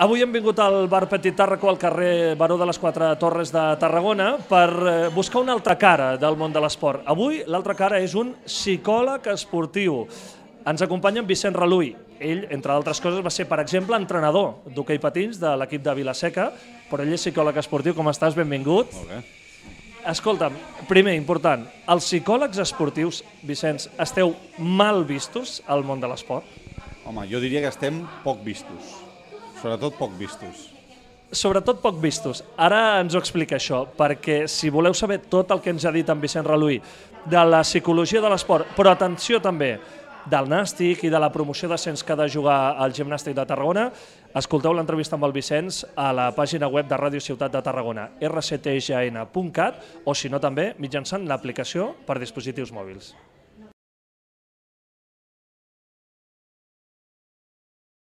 Avui hem vingut al bar Petit Tàrraco al carrer Baró de les Quatre Torres de Tarragona per buscar una altra cara del món de l'esport. Avui l'altra cara és un psicòleg esportiu. Ens acompanya en Vicent Relull. Ell, entre altres coses, va ser, per exemple, entrenador d'hoquei patins de l'equip de Vila-seca, però ell és psicòleg esportiu. Com estàs? Benvingut. Molt bé. Escolta'm, primer, important, els psicòlegs esportius, Vicenç, esteu mal vistos al món de l'esport? Home, jo diria que estem poc vistos. Sobretot poc vistos. Sobretot poc vistos. Ara ens ho explica això, perquè si voleu saber tot el que ens ha dit en Vicent Relull de la psicologia de l'esport, però atenció també, del nàstic i de la promoció d'ascens que ha de jugar al Gimnàstic de Tarragona, escolteu l'entrevista amb el Vicenç a la pàgina web de Ràdio Ciutat de Tarragona, rctgn.cat, o si no també mitjançant l'aplicació per dispositius mòbils.